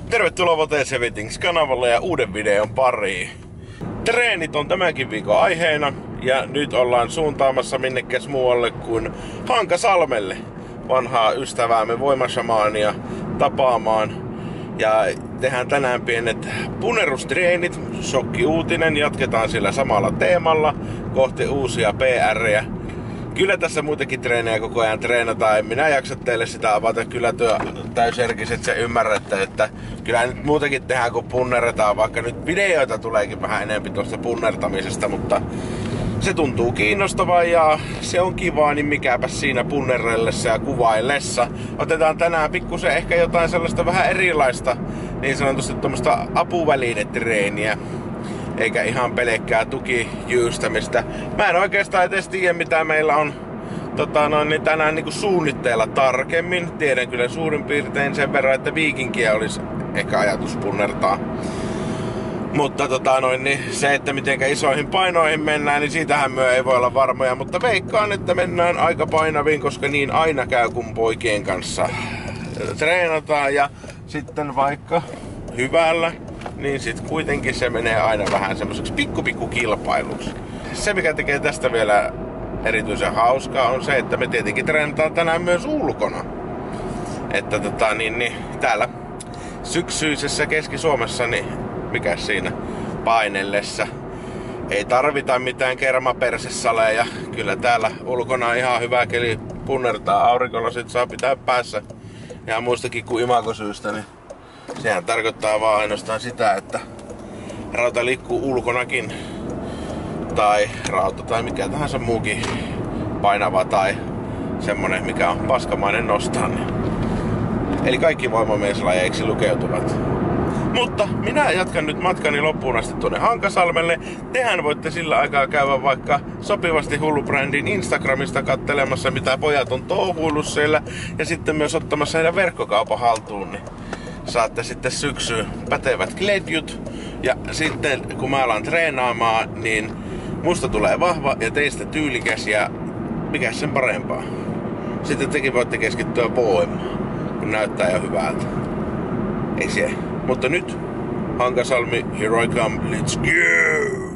Tervetuloa Vote Settings-kanavalle ja uuden videon pariin. Treenit on tämänkin viikon aiheena ja nyt ollaan suuntaamassa minnekäs muualle kuin Hankasalmelle vanhaa ystäväämme voimashamaania tapaamaan. Ja tehdään tänään pienet punnerustreenit, shokkiuutinen, jatketaan sillä samalla teemalla kohti uusia PR:jä. Kyllä tässä muutenkin treenejä koko ajan treenataan. En minä jaksa teille sitä avata. Kyllä työ täyserkiset se ymmärrätte, että kyllä nyt muutenkin tehdään kun punnerretaan. Vaikka nyt videoita tuleekin vähän enemmän tuosta punnertamisesta, mutta se tuntuu kiinnostavaa ja se on kivaa, niin mikäpä siinä punnerrellessa ja kuvaillessa. Otetaan tänään pikkusen ehkä jotain sellaista vähän erilaista, niin sanotusti tuommoista apuvälinetreeniä. Eikä ihan pelkkää tukijyystämistä. Mä en oikeastaan edes tiedä mitä meillä on tänään niinku suunnitteilla tarkemmin. Tiedän kyllä suurin piirtein sen verran, että viikinkiä olisi ehkä ajatus punnertaa. Mutta se, että mitenkä isoihin painoihin mennään, niin siitähän myö ei voi olla varmoja. Mutta veikkaan, että mennään aika painaviin, koska niin aina käy kun poikien kanssa treenataan. Ja sitten vaikka hyvällä, niin sit kuitenkin se menee aina vähän semmoiseksi pikku kilpailuksi. Se mikä tekee tästä vielä erityisen hauskaa on se, että me tietenkin treenataan tänään myös ulkona. Että täällä syksyisessä Keski-Suomessa, niin mikä siinä painellessa ei tarvita mitään kermapersesaleja. Kyllä täällä ulkona on ihan hyvä keli punnertaa, aurinkolasit saa pitää päässä. Ja muistakin kuin imagosyistä, niin sehän tarkoittaa vaan ainoastaan sitä, että rauta liikkuu ulkonakin. Tai rauta tai mikä tahansa muukin painava tai semmonen mikä on paskamainen nostaa. Eli kaikki voimamieslajeiksi lukeutuvat. Mutta minä jatkan nyt matkani loppuun asti tuonne Hankasalmelle. Tehän voitte sillä aikaa käydä vaikka Sopivasti Hullu brändin Instagramista kattelemassa mitä pojat on touhuillut siellä. Ja sitten myös ottamassa heidän verkkokaupan haltuun. Niin saatte sitten syksyyn pätevät kledjut. Ja sitten kun mä alan treenaamaan, niin musta tulee vahva ja teistä tyylikäs ja mikäs sen parempaa. Sitten tekin voitte keskittyä voimaan, kun näyttää jo hyvältä. Ei se. Mutta nyt Hankasalmi, here I come, let's go!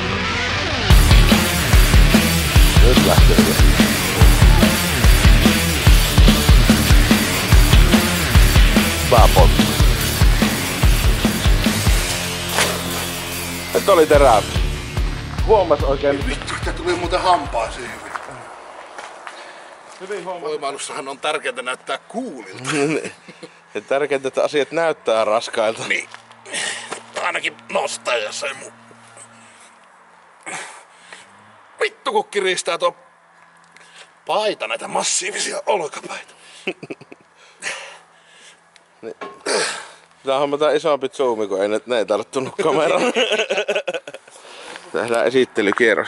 Nyt lähtee. Pääpotti. Nyt oli terää. Huomas oikein. Vittu, että tuli muuten hampaasiin hyvin. Voimailussahan on tärkeintä näyttää kuulilta. Ja tärkeintä, että asiat näyttää raskailta. Niin. Ainakin nostaa, jos ei muu. Vittu kun kiristää tuo paita näitä massiivisia olkapäitä. Pitää hommata isompi zoomi, kun ne ei tarttunut kameraan. Tehdään esittelykierros.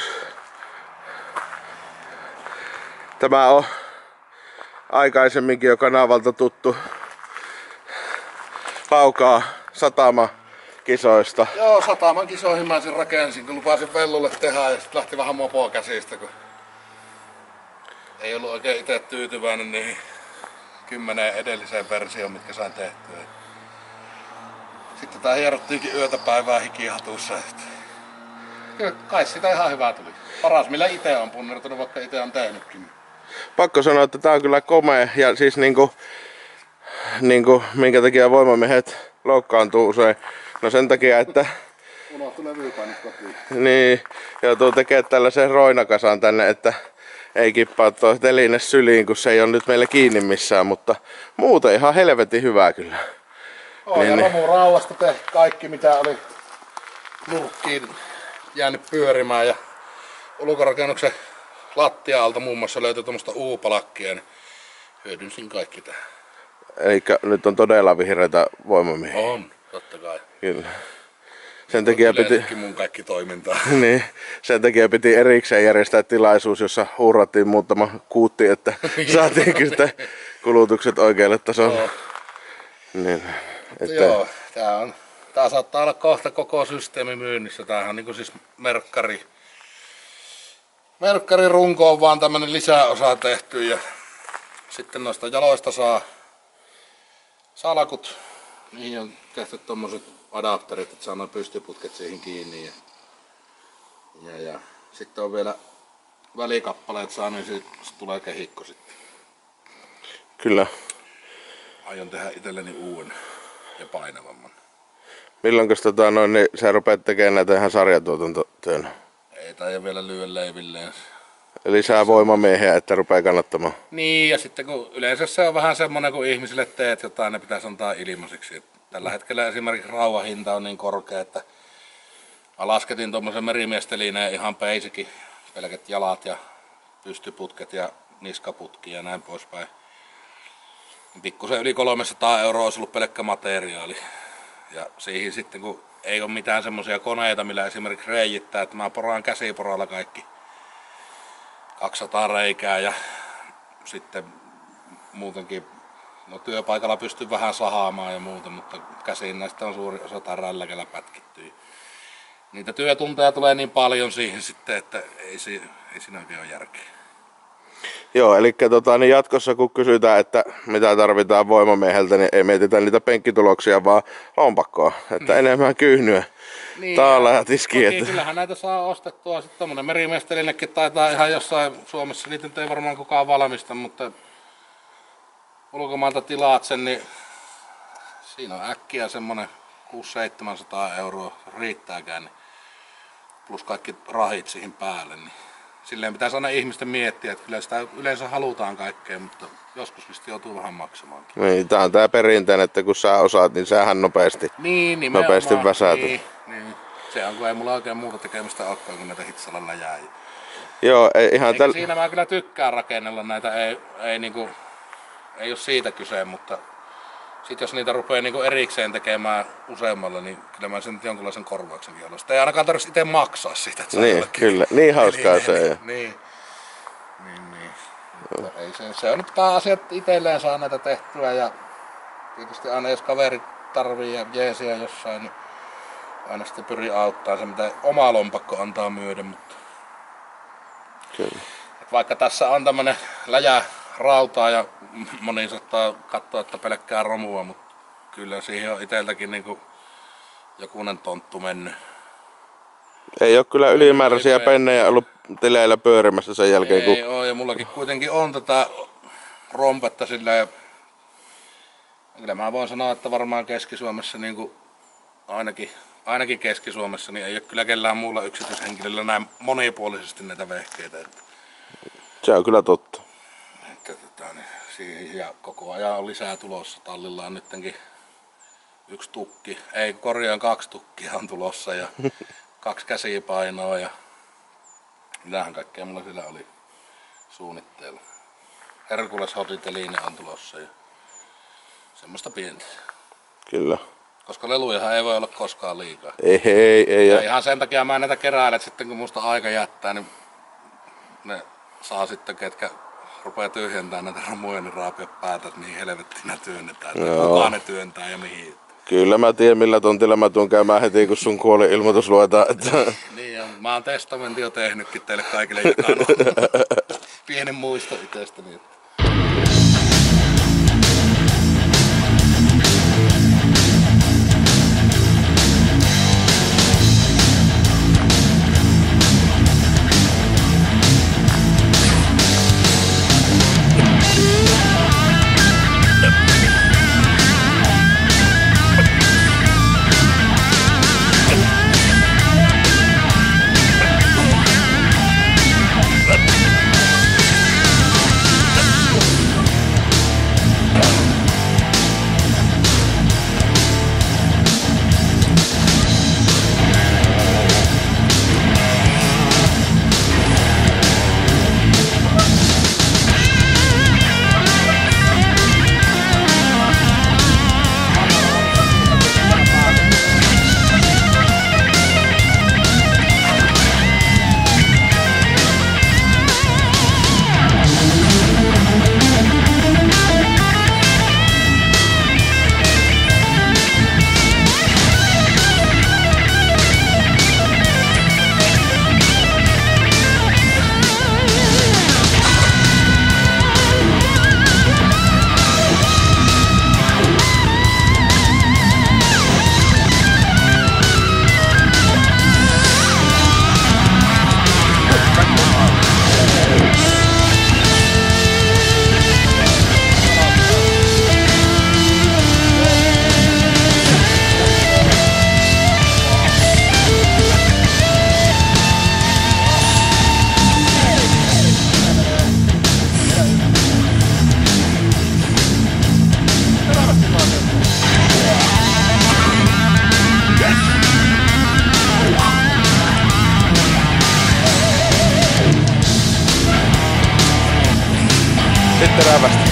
Tämä on aikaisemminkin jo kanavalta tuttu Laukaa satama kisoista. Joo, sataman kisoihin mä sen rakensin, kun lupasin Vellulle tehdä ja sit lähti vähän mopoa käsistä, kun ei ollut oikein itse tyytyväinen niihin 10 edelliseen versioon, mitkä sain tehtyä. Sitten tää hierottiinkin yötä päivää hikihatussa. Kyllä kai sitä ihan hyvää tuli. Paras millä ite on punnertunut, vaikka ite on tehnytkin. Pakko sanoa, että tää on kyllä komea ja siis niinku minkä takia voimamiehet loukkaantuu usein. No sen takia, että Unohtu levypainit kotiin. niin, joutuu tekemään tällaisen roinakasan tänne, että ei kippaa tuo teline syliin, kun se ei ole nyt meillä kiinni missään, mutta muuten ihan helvetin hyvää kyllä. Ja romurauasta tehty kaikki mitä oli nurkkiin jäänyt pyörimään ja ulkorakennuksen lattia-alta muun muassa löytyi tuommoista uupalakkia, niin hyödynsin kaikki tähän. Elikkä nyt on todella vihreitä voimamiehiä. On, totta kai. Kyllä. Sen takia piti mun kaikki toimintaa. niin, sen takia piti erikseen järjestää tilaisuus, jossa hurrattiin muutama kuutti, että saatiin kyllä kulutukset oikealle tasolle. Niin, että joo, tää saattaa olla kohta koko systeemi myynnissä. Tämähän on niinku siis merkkari runko on vaan tämmönen lisäosa tehty ja sitten noista jaloista saa salkut. Niihin on tehty tommoset adapterit, että saa noin pystyputket siihen kiinni ja sitten on vielä välikappaleet saa, niin siitä tulee kehikko sitten. kyllä. Aion tehdä itselleni uuden ja painavamman. Milloinkas niin sä rupeat tekemään näitä ihan sarjatuotantotyönä? Ei taida vielä lyödä leivilleen. Lisää voimamiehiä, että rupeaa kannattamaan. Niin, ja sitten kun yleensä se on vähän semmonen, kun ihmisille teet jotain, ne pitäisi antaa ilmaiseksi. Tällä hetkellä esimerkiksi rauhan hinta on niin korkea, että mä lasketin tuommoisen merimiestelineen ihan basicin, pelkät jalat ja pystyputket ja niskaputki ja näin poispäin. Pikkusen yli 300 € olisi ollut pelkkä materiaali. Ja siihen sitten kun ei ole mitään semmoisia koneita, millä esimerkiksi reijittää, että mä poraan käsiporalla kaikki 200 reikää ja sitten muutenkin no työpaikalla pystyn vähän sahaamaan ja muuta, mutta käsiin näistä on suuri osa rälläkällä pätkittyä. Niitä työtunteja tulee niin paljon siihen sitten, että ei siinä oikein ole järkeä. Joo, eli niin jatkossa kun kysytään, että mitä tarvitaan voimamieheltä, niin ei mietitä niitä penkkituloksia, vaan lompakkoa. Että enemmän kyhnyä, niin, taala ja tiski. Että kyllähän näitä saa ostettua. Sitten tommonen merimestelinekin taitaa ihan jossain Suomessa, niitä ei varmaan kukaan valmista, mutta ulkomailta tilaat sen, niin siinä on äkkiä semmonen 600–700 € riittääkään. Niin plus kaikki rahit siihen päälle. Niin silleen pitäisi aina ihmisten miettiä, että kyllä sitä yleensä halutaan kaikkea, mutta joskus vist joutuu vähän maksamaankin. Niin, tää on tää perinteinen, että kun sä osaat, niin sähän nopeasti väsäätät. Niin. Se on, kun ei mulla oikein muuta tekemistä olekaan, kun näitä hitsalalla jää. Joo, ihan siinä mä kyllä tykkään rakennella näitä, ei ole siitä kyse, mutta sit jos niitä rupeaa niinku erikseen tekemään useammalla, niin kyllä mä sen jonkunlaisen korvauksen vielä. Sitä ei ainakaan tarvitse itse maksaa sitä. Niin, kyllä. Niin hauskaa se. Niin. Ei se on nyt pääasia, että itselleen saa näitä tehtyä ja tietysti aina jos kaveri tarvii ja jeesiä jossain, niin aina sitten pyri auttaa se, mitä oma lompakko antaa myöden. Mutta kyllä. Vaikka tässä on tämmönen läjä rautaa ja moni saattaa katsoa, että pelkkää romua, mutta kyllä siihen on iteltäkin niinku jokunen tonttu mennyt. Ei ole kyllä ylimääräisiä pennejä ollut tileillä pyörimässä sen jälkeen. Ei oo, ja mullakin kuitenkin on tätä rompetta silleen. Kyllä mä voin sanoa, että varmaan Keski-Suomessa niin ainakin Keski-Suomessa niin ei ole kyllä kellään muulla yksityishenkilöllä näin monipuolisesti näitä vehkeitä. Se on kyllä totta. Ja koko ajan on lisää tulossa. Tallilla on nyttenkin yksi tukki, ei korjaan 2 tukkia on tulossa ja 2 käsipainoa ja mitähän kaikkea mulla siellä oli suunnitteilla. Herkules Hotelline on tulossa ja semmoista pientä. Kyllä. Koska lelujahan ei voi olla koskaan liikaa. Ei. Ja ihan sen takia mä näitä keräilen, että sitten kun musta aika jättää, niin ne saa sitten ketkä rupeaa tyhjentämään näitä romuja, niin raapia päätä, että mihin helvettiin työnnetään. Kuka ne työntää ja mihin. Kyllä mä tiedän millä tontilla mä tuun käymään heti kun sun kuoli-ilmoitus luetaan. Että... Niin ja mä oon testamentin jo tehnytkin teille kaikille, joka on pienen muisto itsestäni. Terävästi.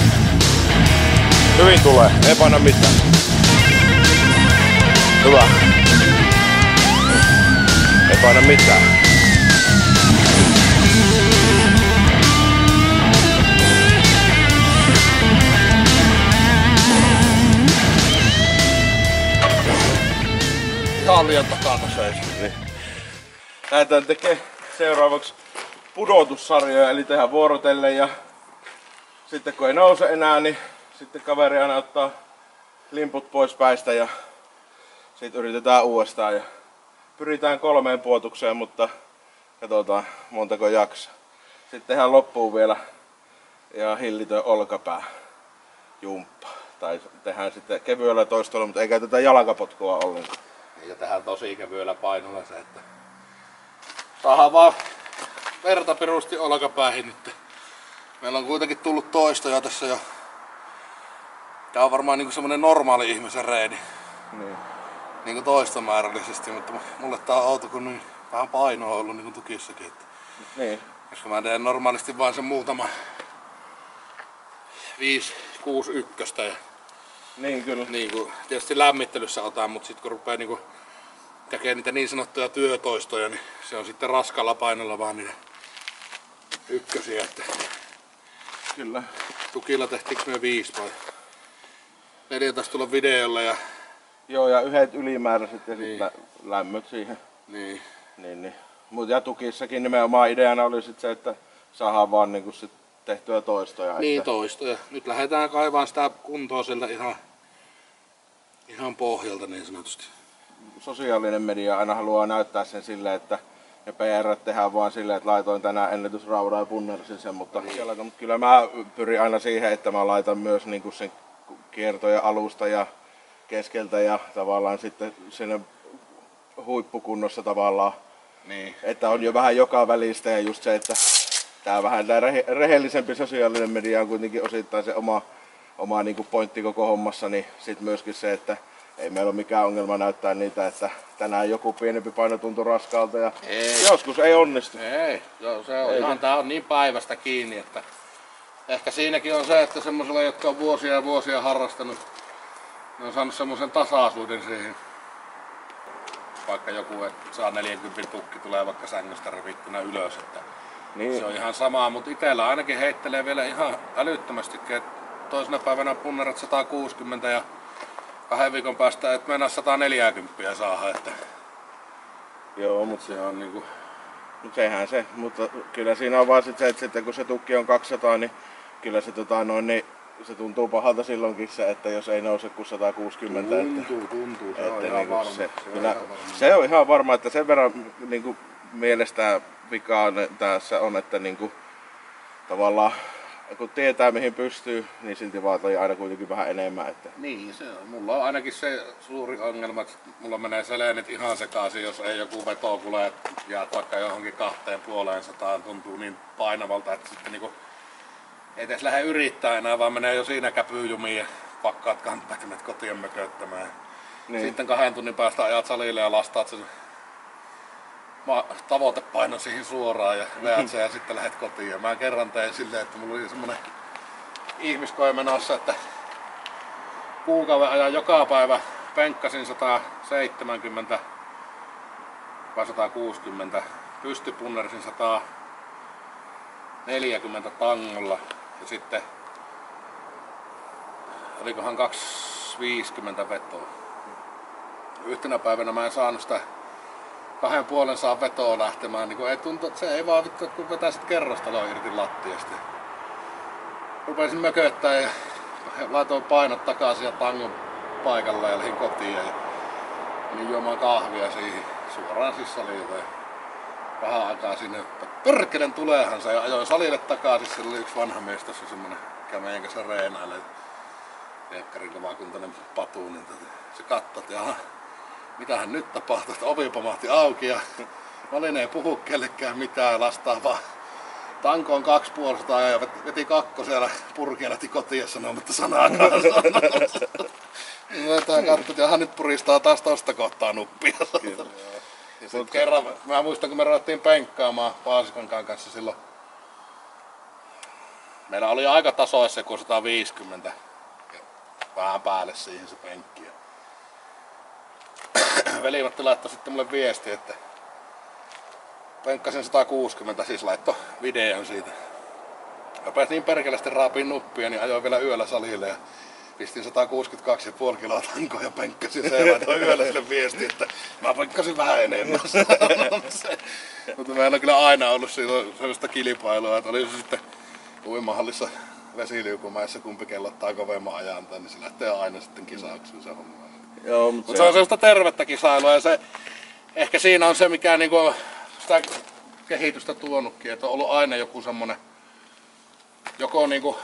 Hyvin tulee, ei paina mitään. Hyvä. Ei paina mitään. Ihan liian takana seis. Niin. Lähdetään tekemään seuraavaksi pudotussarjoja, eli tehdään vuorotellen ja sitten kun ei nouse enää, niin sitten kaveri aina ottaa limput pois päistä ja sitten yritetään uudestaan ja pyritään 3 puotukseen, mutta katsotaan montako jaksaa. Sitten tehdään loppuun vielä ja hillitön olkapää jumppa. Tai tehdään sitten kevyellä toistolla, mutta ei käytetä jalkapotkua ollenkaan. Ja tehdään tosi kevyellä painolla se, että saadaan vaan verta perusti olkapäähin nyt. Meillä on kuitenkin tullut toistoja tässä jo. Tää on varmaan niinku semmonen normaali ihmisen reeni. Niin. Niinku toistomäärällisesti, mutta mulle tää on outo, kun niin vähän painoa on ollut niinku tukissakin. Että Niin. koska mä teen normaalisti vaan sen muutama 5-6 ykköstä. Ja Niin kyllä. niinku, tietysti lämmittelyssä otan, mutta sit kun rupee niinku tekee niitä niin sanottuja työtoistoja, niin se on sitten raskalla painolla vaan niitä ykkösiä. Että Kyllä. tukilla tehtiinkö me 5 vai 4 taisi tulla videolla ja Joo, ja yhdet ylimääräiset ja sitten lämmöt siihen. niin. Mut ja tukissakin nimenomaan ideana oli sit se, että saadaan vaan niinku sit tehtyä toistoja. Niin, että... toistoja. Nyt lähdetään kaivaan sitä kuntoa sieltä ihan pohjalta niin sanotusti. sosiaalinen media aina haluaa näyttää sen silleen, että ja PR tehdään vaan silleen, että laitoin tänään ennätysraudan ja punnersin sen, mutta kyllä mä pyrin aina siihen, että mä laitan myös niinku sen kiertoja alusta ja keskeltä ja tavallaan sitten sinne huippukunnossa tavallaan. Niin. Että on jo vähän joka välistä ja just se, että tää vähän tää rehellisempi sosiaalinen media on kuitenkin osittain se oma niinku pointti koko hommassa, niin sit myöskin se, että ei meillä ole mikään ongelma näyttää niitä, että tänään joku pienempi paino tuntui raskaalta ja joskus ei onnistu. Ei, se on ihan, tää on niin päivästä kiinni, että ehkä siinäkin on se, että semmosilla, jotka on vuosia ja vuosia harrastanut, ne on saanut semmosen tasaisuuden siihen. Vaikka joku saa 40 tukki, tulee vaikka sängystä revittynä ylös, että niin. Se on ihan sama, mutta itellä ainakin heittelee vielä ihan älyttömästikin, että toisena päivänä punnerat 160 ja 2 viikon päästä et mennä 140 saada, että joo, mutta se on niinku sehän se, mutta kyllä siinä on vaan sit se, että sitten kun se tukki on 200, niin kyllä se niin se tuntuu pahalta silloinkin se, että jos ei nouse kuin 160. Tuntuu, se että on ihan varma. Se on ihan varma, että sen verran niinku mielestä vikaa tässä on, että niinku tavallaan kun tietää mihin pystyy, niin silti vaatii aina kuitenkin vähän enemmän. Että niin, se on. Mulla on ainakin se suuri ongelma, että mulla menee seleenit ihan sekaisin, jos ei joku veto kuule, jäät vaikka johonkin 250, tuntuu niin painavalta, että sitten niinku ei edes lähde yrittää enää, vaan menee jo siinä käpyjumiin ja pakkaat kantakimet kotiin mököttämään. Niin. Sitten 2 tunnin päästä ajat salille ja lastaat sen tavoitepainon siihen suoraan ja veät sen ja sitten lähdet kotiin. Ja mä kerran tein silleen, että mulla oli semmonen ihmiskoe menossa, että kuukauden ajan joka päivä penkkasin 170 vai 160, pystypunnersin 140 tangolla ja sitten olikohan 250 vetoa. Yhtenä päivänä mä en saanut sitä 2,5 saa vetoa lähtemään, niin ei tuntu, että se ei vaan vittu, kun vetää sit kerrostaloa irti lattiasta. Rupesin mököttää ja laitoin painot takaisin ja tangon paikalle ja lähdin kotiin ja menin juomaan kahvia siihen suoraan siis salille. Vähän aikaa sinne, että perkelen tuleehan se ja ajoin salille takaisin, siellä oli yksi vanha mies tässä semmonen, mikä meidän kanssa reenailee. Teekkarin kovakuntainen patu, niin se katsoi, että jaha, mitähän nyt tapahtui, että ovi pamahti auki ja Malinen ei puhu kellekään mitään, lastaa vaan tankoon 250 ja veti kakkosella purkia lähti kotiin ja sanomatta sanaakaan. Katsoi, että jaha nyt puristaa taas tosta kohtaa nuppia. Ja sit kerran, mä muistan kun me ruvettiin penkkaamaan Paasikankaan kanssa silloin. Meillä oli aika tasoissa kuin 150 ja vähän päälle siihen se penkki. Velimatti laittoi sitten mulle viesti, että penkkasin 160, siis laittoi videon siitä. Mä pääsin niin perkeleesti raapiin nuppia, niin ajoin vielä yöllä salille ja pistin 162,5 kiloa tankoa ja penkkasin sen ja laitoin yöllä sille viesti, että mä penkkasin vähän enemmän. Mutta meillä on kyllä aina ollut siinä sellaista kilpailua, että oli se sitten uimahallissa vesiliukumäessä kumpi kellottaa kovemman ajantaa, niin se lähtee aina sitten kisauksiin se homma. Joo, mutta se on sellaista tervettä kisailua ja se, ehkä siinä on se mikä niinku sitä kehitystä tuonutkin, että on ollut aina joku semmonen joko niinku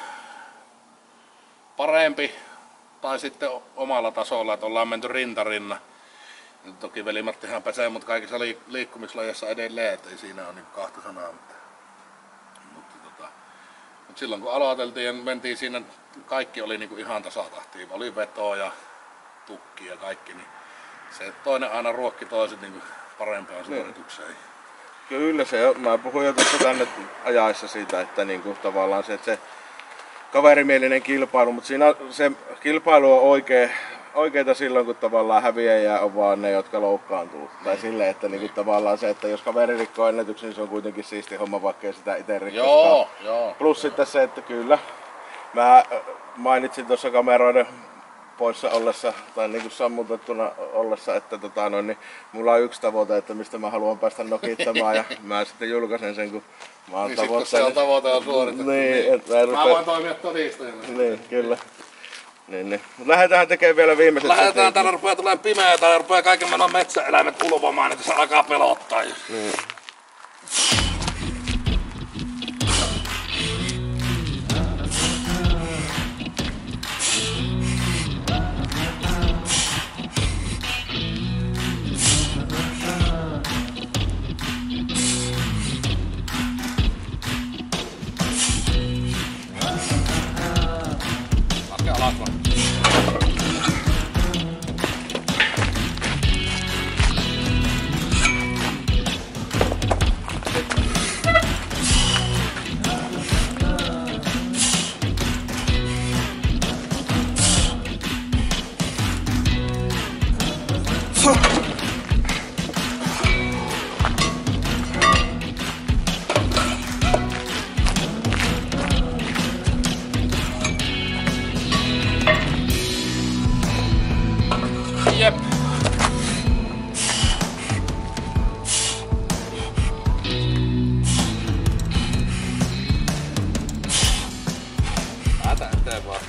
parempi tai sitten omalla tasolla, että ollaan menty rintarinna. Toki Veli-Mattihan pesee mut kaikissa liikkumislajeissa edelleen, että ei siinä ole niinku kahta sanaa. Mutta silloin kun aloiteltiin ja mentiin siinä, kaikki oli niinku ihan tasatahtia. Oli vetoa ja tukki ja kaikki, niin se toinen aina ruokki toiset niin parempaan suoritukseen. Kyllä se on. Mä puhuin jo tuossa tänne ajaessa siitä, että niinku tavallaan se, että se kaverimielinen kilpailu, mutta siinä se kilpailu on oikeeta silloin, kun tavallaan häviäjä on vaan ne, jotka loukkaantuu. Tai silleen, että niinku tavallaan se, että jos kaveri rikkoo ennätyksen, niin se on kuitenkin siisti homma, vaikka ei sitä itse rikkoskaan. Joo. Plus sitten se, että kyllä, mä mainitsin tuossa kameroiden poissa ollessa tai niinku sammutettuna ollessa, että niin mulla on yksi tavoite, että mistä mä haluan päästä nokittamaan ja mä sitten julkaisen sen, kun mä oon niin se on tavoite on suoritettu. Niin, mä voin toimia todistajana. Niin, kyllä. Niin. Mut lähdetään tekemään vielä viimeiset. Lähdetään, täällä rupeaa tulemaan pimeää, täällä rupeaa kaiken maailman metsäeläimet ulvomaan, että se alkaa pelottaa. Niin. Laske alas vaan. Jep. Päätä eteen vaan.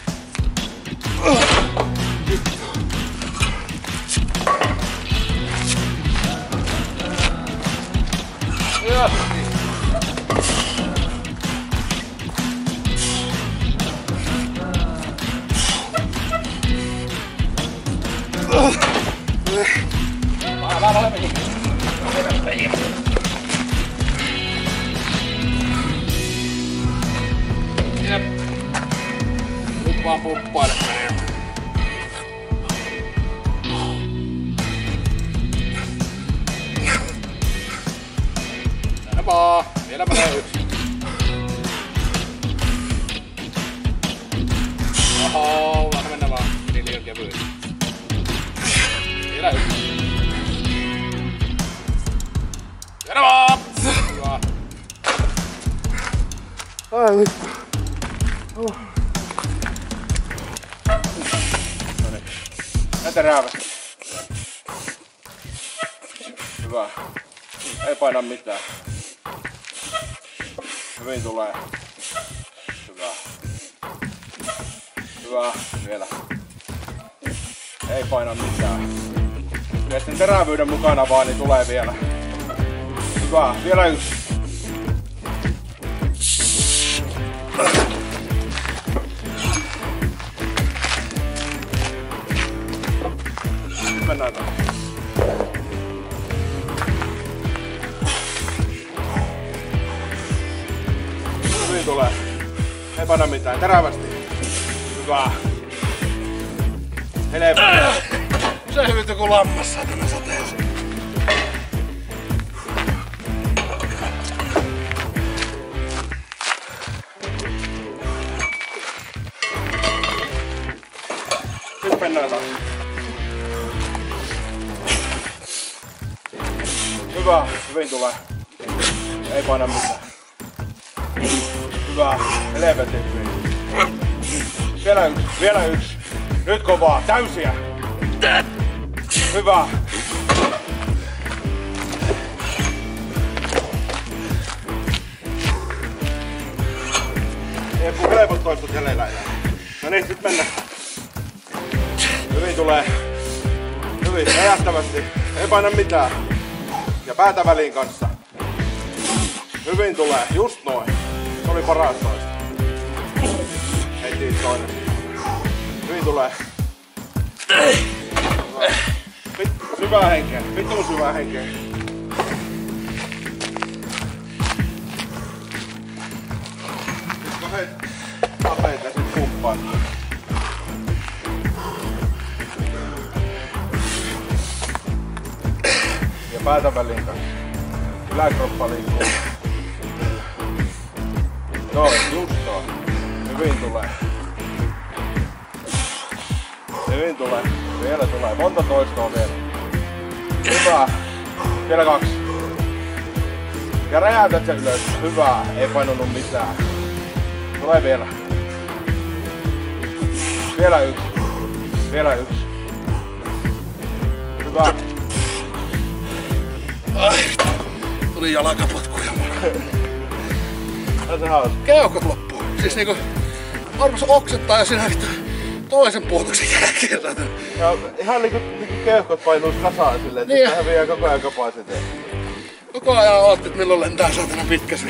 Jep. Nyt vaan puppaile. Tänne vaan. Vielä menee yksi. Oho, anna mennä vaan. Niin liian kevyesti. Vielä yksi. Tänne vaan. Hyvä. Ai vittu. Noniin. Näitä räävästä. Hyvä. Ei paina mitään. Hyvin tulee. Hyvä. Hyvä. Vielä. Ei paina mitään. Ja sitten terävyyden mukana vaan, niin tulee vielä. Hyvä. Vielä yksi. Nyt mennään taas. Hyvin tulee. Ei paina mitään. Terävästi. Hyvä. Helvetti. Se hyvin kuin lammas saatana sateeseen. Nyt mennään taas. Hyvä. Hyvin tulee. Ei paina mitään. Hyvä. Helvetti hyvin. Vielä yksi. Vielä yksi. Nyt kovaa. Täysiä. Hyvä. Ei kun helpot toistut jäljellä enää. No niin, nyt mennään. Hyvin tulee. Hyvin, räjähtävästi. Ei paina mitään. Ja päätä väliin kanssa. Hyvin tulee, just noin. Se oli paras toista. Heti toinen. Hyvin tulee. Syvää henkeä, vitun syvää henkeä. Kahdet tapeet ja sit kumppaan. Ja päätä väliin kanssa. Yläkroppa liikkuu. Noin, just noin. Hyvin tulee. Hyvin tulee. Vielä tulee. Monta toistoa vielä. Hyvä. Vielä 2. Ja räjäytät sen ylös. Hyvä. Ei painunut mitään. Tulee vielä. Vielä 1. Vielä 1. Hyvä. Ai, tuli jalkapotkuja. Tässä hauska. Keuhkot loppuu. Siis niinku arvas oksettaa ja siinä toisen puutoksen jälkeen saatana. Ja ihan niinku keuhkot painuis kasaan silleen, että Niin. tähän vie koko ajan kapasiteetti. Koko ajan ootti, että milloin lentää saatana pitkässä.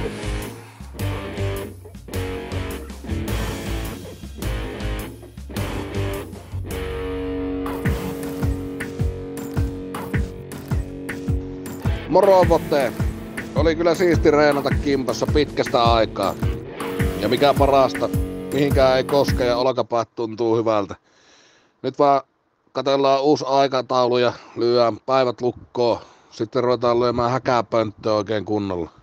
Moro Vote! Oli kyllä siisti reenata kimpassa pitkästä aikaa. Ja mikä parasta, mihinkään ei koske ja olkapäät tuntuu hyvältä. Nyt vaan katsellaan uusi aikataulu ja lyödään päivät lukkoon. Sitten ruvetaan lyömään häkäpönttöä oikein kunnolla.